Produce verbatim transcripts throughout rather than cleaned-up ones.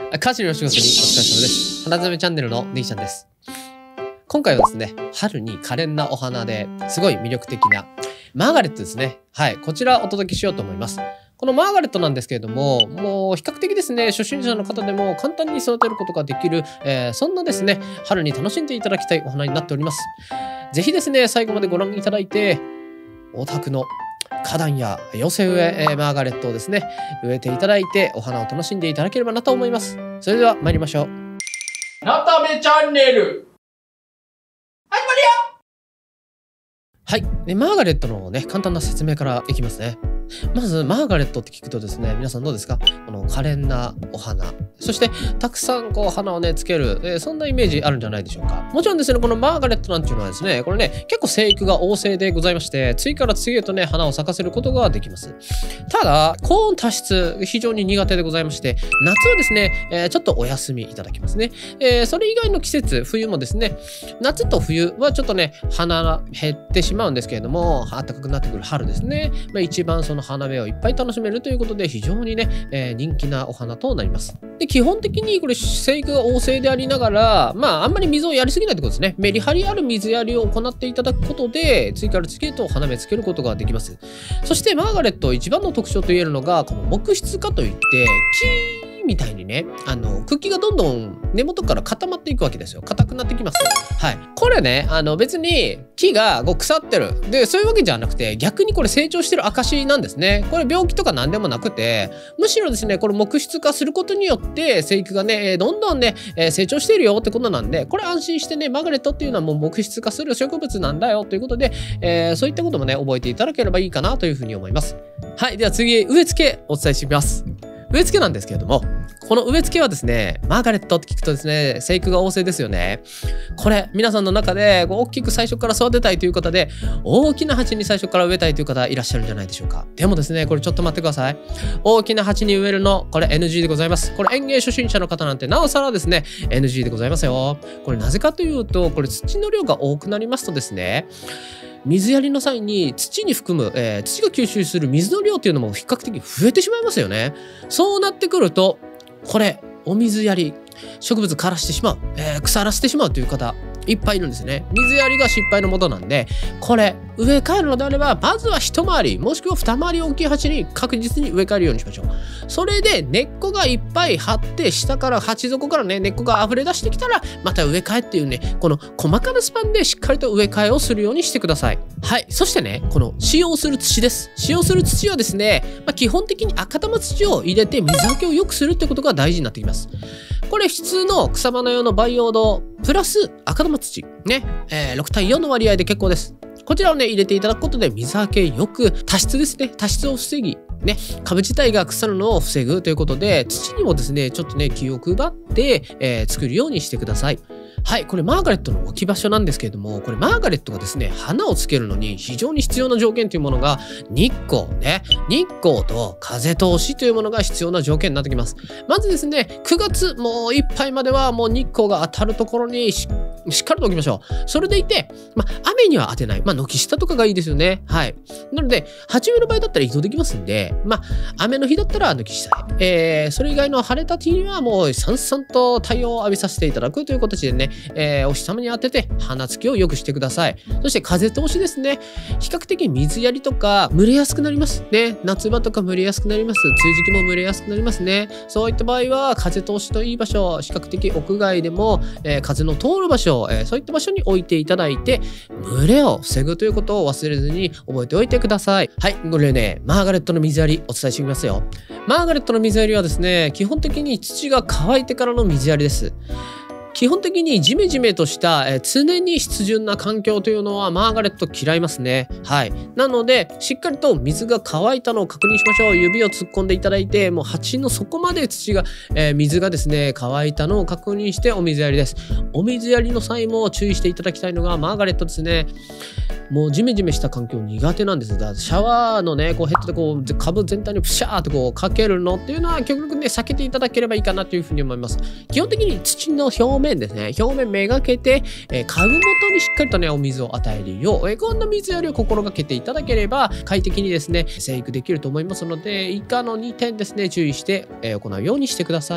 家事の仕事にお疲れ様です。花染めチャンネルのネギちゃんです。今回はですね、春に可憐なお花ですごい魅力的なマーガレットですね。はい、こちらお届けしようと思います。このマーガレットなんですけれども、もう比較的ですね、初心者の方でも簡単に育てることができる、えー、そんなですね、春に楽しんでいただきたいお花になっております。ぜひですね、最後までご覧いただいて、お宅の花壇や寄せ植え、えー、マーガレットをですね、植えていただいてお花を楽しんでいただければなと思います。それでは参りましょう。 なためチャンネル始まるよ。 はい、でマーガレットのね、簡単な説明からいきますね。まずマーガレットって聞くとですね、皆さんどうですか？この可憐なお花、そしてたくさんこう花をねつける、えー、そんなイメージあるんじゃないでしょうか。もちろんですね、このマーガレットなんていうのはですね、これね結構生育が旺盛でございまして、次から次へとね花を咲かせることができます。ただ高温多湿非常に苦手でございまして、夏はですね、えー、ちょっとお休みいただきますね。えー、それ以外の季節、冬もですね、夏と冬はちょっとね花が減ってしまうんですけれども、暖かくなってくる春ですね、まあ、一番その花芽をいっぱい楽しめるということで非常にね、えー、人気なお花となります。で基本的にこれ生育が旺盛でありながら、まああんまり水をやりすぎないってことですね。メリハリある水やりを行っていただくことで次から次へと花芽つけることができます。そしてマーガレット一番の特徴といえるのがこの木質化といって、木みたいにね、あの茎がどんどん根元から固まっていくわけですよ。硬くなってきます。はい、これね、あの別に木がこう腐ってるでそういうわけじゃなくて、逆にこれ成長してる証なんですね。これ病気とか何でもなくて、むしろですね、これ木質化することによって生育がねどんどんね成長しているよってことなんで、これ安心してね、マーガレットっていうのはもう木質化する植物なんだよということで、えー、そういったこともね覚えていただければいいかなというふうに思います。はい、では次植え付けお伝えしてみます。植え付けなんですけれども、この植え付けはですね、マーガレットって聞くとですね、生育が旺盛ですよね。これ皆さんの中でこう大きく最初から育てたいという方で、大きな鉢に最初から植えたいという方いらっしゃるんじゃないでしょうか。でもですね、これちょっと待ってください。大きな鉢に植えるのこれ エヌジー でございます。これ園芸初心者の方なんてなおさらですね エヌジー でございますよ。これなぜかというと、これ土の量が多くなりますとですね、水やりの際に土に含む、えー、土が吸収する水の量っていうのも比較的増えてしまいますよね。そうなってくると、これお水やり植物枯らしてしまう、えー、腐らせてしまうという方いっぱいいるんですね。水やりが失敗のもとなんで、これ植え替えるのであればまずは一回りもしくは二回り大きい鉢に確実に植え替えるようにしましょう。それで根っこがいっぱい張って下から鉢底からね根っこが溢れ出してきたらまた植え替えっていうね、この細かなスパンでしっかりと植え替えをするようにしてください。はい、そしてね、この使用する土です。使用する土はですね、まあ、基本的に赤玉土を入れて水はけを良くするってことが大事になってきます。これ普通の草花用の培養土プラス赤玉土ね、えー、ろくたいよんの割合で結構です。こちらをね入れていただくことで水はけよく、多湿ですね、多湿を防ぎね、株自体が腐るのを防ぐということで、土にもですねちょっとね気を配って、えー、作るようにしてください。はい、これマーガレットの置き場所なんですけれども、これマーガレットがですね花をつけるのに非常に必要な条件というものが日光ね、日光と風通しというものが必要な条件になってきます。まずですね、くがつもういっぱいまではもう日光が当たるところに し, しっかりと置きましょう。それでいて、まあ、雨には当てない、まあ、軒下とかがいいですよね。はい、なので鉢植えの場合だったら移動できますんで、まあ、雨の日だったら軒下へ、えー、それ以外の晴れた日にはもうさんさんと太陽を浴びさせていただくという形でね、えー、お日様に当てて花つきを良くしてください。そして風通しですね、比較的水やりとか蒸れやすくなりますね。夏場とか蒸れやすくなります。梅雨時期も蒸れやすくなりますね。そういった場合は風通しのいい場所、比較的屋外でも、えー、風の通る場所、えー、そういった場所に置いていただいて蒸れを防ぐということを忘れずに覚えておいてください。はい、これねマーガレットの水やりお伝えしてみますよ。マーガレットの水やりはですね、基本的に土が乾いてからの水やりです。基本的にジメジメとした、えー、常に湿潤な環境というのはマーガレット嫌いますね。はい。なのでしっかりと水が乾いたのを確認しましょう。指を突っ込んでいただいて、もう鉢の底まで土が、えー、水がですね乾いたのを確認してお水やりです。お水やりの際も注意していただきたいのがマーガレットですね。もうジメジメした環境苦手なんです。だシャワーのねこうヘッドでこう株全体にプシャーってこうかけるのっていうのは極力ね避けていただければいいかなというふうに思います。基本的に土の表面ですね、表面めがけて、えー、株元にしっかりとねお水を与えるよう、えー、こんな水やりを心がけていただければ快適にですね生育できると思いますので、以下のにてんですね注意して、えー、行うようにしてください。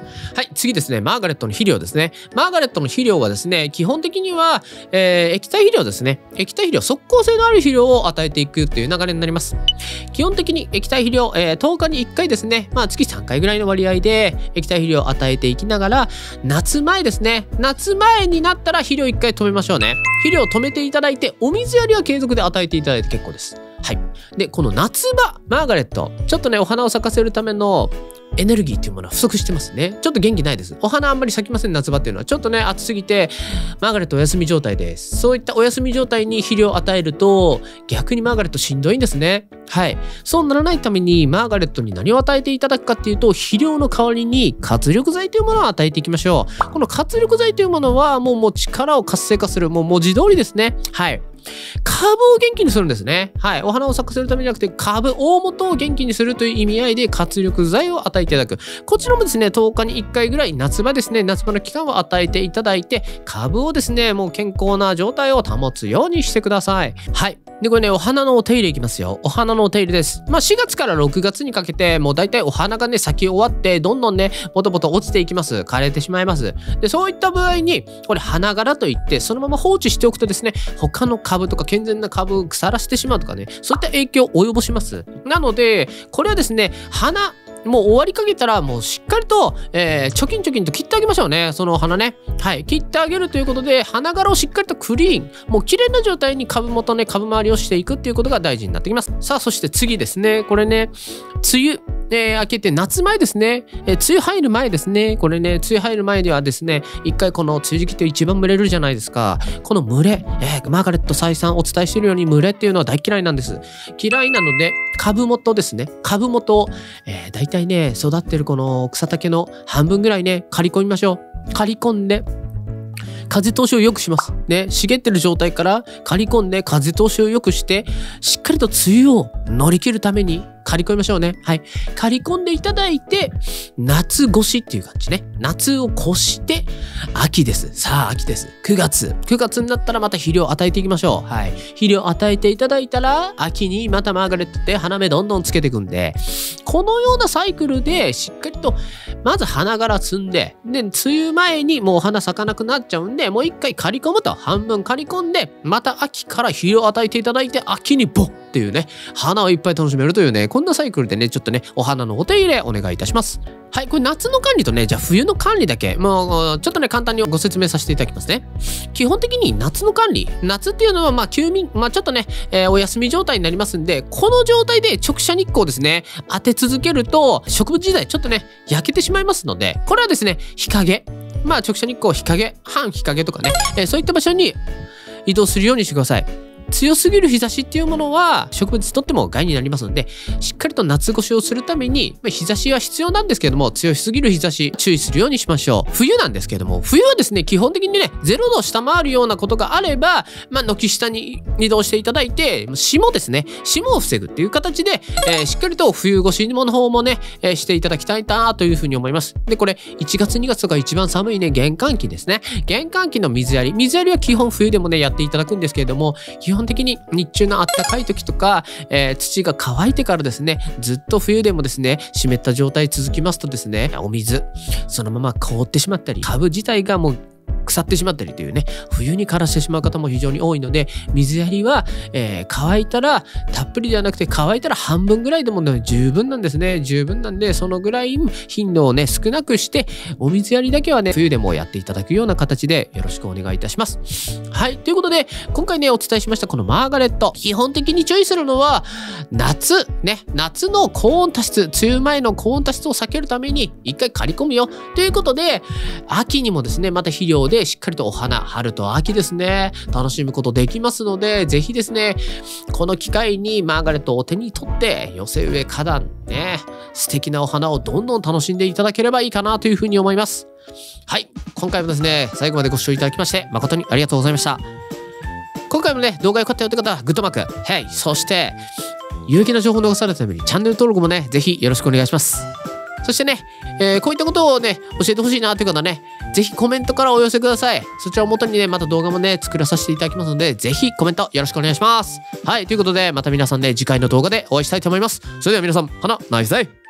はい、次ですね、マーガレットの肥料ですね。マーガレットの肥料はですね、基本的には、えー、液体肥料ですね。液体肥料、即効性のある肥料を与えていくっていう流れになります。基本的に液体肥料、えー、とおかにいっかいですね、まあ月さんかいぐらいの割合で液体肥料を与えていきながら、夏前ですね、夏前になったら肥料いっかい止めましょうね。肥料を止めていただいて、お水やりは継続で与えていただいて結構です。はい。で、この夏場、マーガレット、ちょっとね、お花を咲かせるためのエネルギーっていうものは不足してますね。ちょっと元気ないです。お花あんまり咲きません、夏場っていうのは。ちょっとね、暑すぎて、マーガレットお休み状態です。そういったお休み状態に肥料を与えると、逆にマーガレットしんどいんですね。はい。そうならないために、マーガレットに何を与えていただくかっていうと、肥料の代わりに活力剤というものを与えていきましょう。この活力剤というものは、もうもう力を活性化する、もう文字通りですね。はい。株を元気にするんですね。はい。お花を咲かせるためじゃなくて、株、大元を元気にするという意味合いで活力剤を与えていただく。こちらもですね、とおかにいっかいぐらい、夏場ですね、夏場の期間を与えていただいて、株をですね、もう健康な状態を保つようにしてください。はい。で、これね、お花のお手入れいきますよ。お花のお手入れです。まあ、しがつからろくがつにかけて、もう大体お花がね、咲き終わって、どんどんね、ボトボト落ちていきます。枯れてしまいます。で、そういった場合に、これ花柄といって、そのまま放置しておくとですね、他の株とか健全な株を腐らせてしまうとかね、そういった影響を及ぼします。なので、これはですね、花、もう終わりかけたら、もうしっかりと、えー、チョキンチョキンと切ってあげましょうね。その花ね。はい。切ってあげるということで、花柄をしっかりとクリーン。もう綺麗な状態に株元ね、株周りをしていくっていうことが大事になってきます。さあ、そして次ですね。これね、梅雨。えー、明けて夏前ですね、えー、梅雨入る前ですね。これね、梅雨入る前ではですね、一回この梅雨時期って一番蒸れるじゃないですか。この蒸れ、えー、マーガレット再三お伝えしているように蒸れっていうのは大嫌いなんです。嫌いなので、株元ですね。株元を、えー、大体ね、育ってるこの草丈の半分ぐらいね、刈り込みましょう。刈り込んで、風通しを良くします。ね、茂ってる状態から刈り込んで風通しを良くして、しっかりと梅雨を乗り切るために刈り込みましょうね。はい。刈り込んでいただいて、夏越しっていう感じね。夏を越して、秋です。さあ、秋です。くがつ。くがつになったらまた肥料を与えていきましょう。はい。肥料を与えていただいたら、秋にまたマーガレットって花芽どんどんつけていくんで、このようなサイクルでしっかりと、まず花柄摘んで、で、梅雨前にもう花咲かなくなっちゃうんで、もう一回刈り込むと半分刈り込んで、また秋から肥料を与えていただいて、秋にボッっていうね、花をいっぱい楽しめるというね、こんなサイクルでね、ちょっとね、お花のお手入れお願いいたします。はい、これ夏の管理とね、じゃあ冬の管理だけ、もうちょっとね、簡単にご説明させていただきますね。基本的に夏の管理、夏っていうのはまあ休眠、まあちょっとね、えー、お休み状態になりますんで、この状態で直射日光をですね、当て続けると、植物自体ちょっとね、焼けてしまいますので、これはですね、日陰、まあ直射日光、日陰、半日陰とかね、えー、そういった場所に移動するようにしてください。強すぎる日差しっていうものは植物にとっても害になりますので、しっかりと夏越しをするために、まあ、日差しは必要なんですけれども、強すぎる日差し注意するようにしましょう。冬なんですけれども、冬はですね、基本的にね、ゼロど下回るようなことがあれば、まあ、軒下に移動していただいて、霜ですね、霜を防ぐっていう形で、えー、しっかりと冬越しの方もね、えー、していただきたいなというふうに思います。で、これ、いちがつにがつとか一番寒いね、玄関期ですね。玄関期の水やり。水やりは基本冬でもね、やっていただくんですけれども、基本的に日中の暖かい時とか、えー、土が乾いてからですね、ずっと冬でもですね、湿った状態続きますとですね、お水、そのまま凍ってしまったり、株自体がもう腐ってしまったりというね、冬に枯らしてしまう方も非常に多いので、水やりは、えー、乾いたらたっぷりではなくて、乾いたら半分ぐらいでも、ね、十分なんですね。十分なんで、そのぐらい頻度をね、少なくして、お水やりだけはね、冬でもやっていただくような形でよろしくお願いいたします。はい。ということで、今回ね、お伝えしましたこのマーガレット。基本的に注意するのは、夏、ね、夏の高温多湿、梅雨前の高温多湿を避けるために、一回刈り込むよ。ということで、秋にもですね、また肥料でしっかりとお花、春と秋ですね、楽しむことできますので、ぜひですね、この機会にマーガレットを手に取って、寄せ植え花壇ね、素敵なお花をどんどん楽しんでいただければいいかなというふうに思います。はい、今回もですね、最後までご視聴いただきまして、誠にありがとうございました。今回もね、動画良かったよって方は、グッドマーク、はい、そして、有益な情報を逃されたために、チャンネル登録もね、ぜひよろしくお願いします。そしてね、えー、こういったことをね、教えてほしいなという方はね、ぜひコメントからお寄せください。そちらを元にね、また動画もね、作らさせていただきますので、ぜひコメントよろしくお願いします。はい、ということで、また皆さんね、次回の動画でお会いしたいと思います。それでは皆さん、はな、ナイスデイ。